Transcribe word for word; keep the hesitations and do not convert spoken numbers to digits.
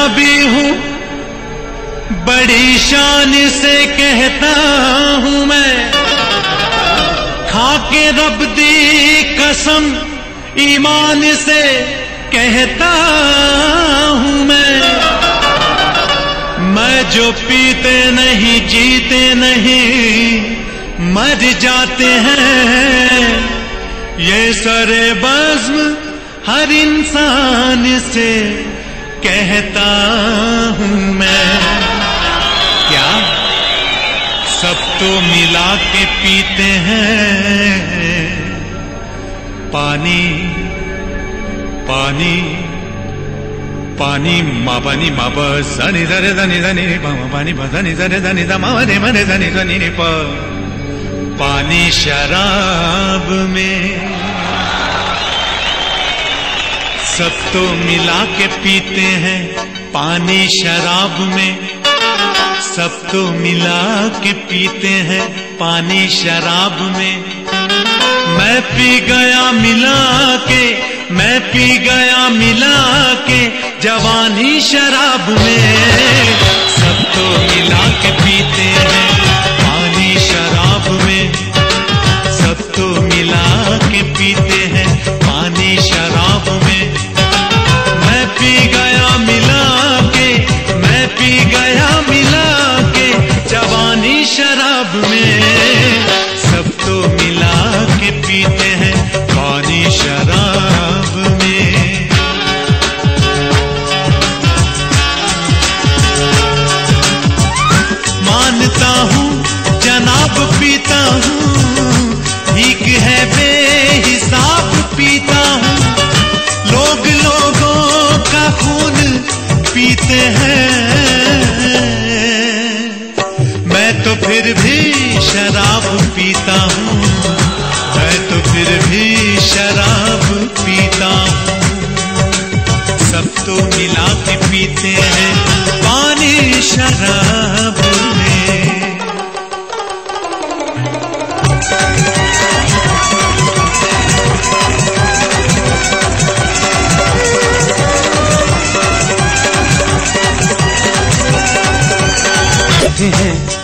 शराबी हूँ, बड़ी शान से कहता हूँ मैं, खाके रब दी कसम ईमान से कहता हूँ मैं। मैं जो पीते नहीं जीते नहीं मर जाते हैं, ये सरे बज़्म हर इंसान से कहता हूँ मैं। क्या सब तो मिला के पीते हैं पानी पानी पानी मा पानी मा प सनी धरे धनी धनी प पानी प धनी धरे धनी ध मा रे मरे धनी धनी प। पानी शराब में सब तो मिला के पीते हैं, पानी शराब में सब तो मिला के पीते हैं, पानी शराब में। मैं पी गया मिला के, मैं पी गया मिला के जवानी शराब में। सब तो मिला के पीते हैं पानी शराब में, सब तो मिला के पीते हैं पानी शराब में। मैं पी गया मिला के, मैं पी गया मिला के जवानी शराब में। सब तो मिला के पीते हैं पानी शराब में। मानता हूँ जनाब पीता हूँ, ठीक है बेहिसाब पीता हूँ। लोग लोगों का खून पीते हैं, मैं तो फिर भी शराब पीता हूँ, मैं तो फिर भी शराब पीता हूँ। सब तो मिला के पीते हैं पानी शराब में। हैं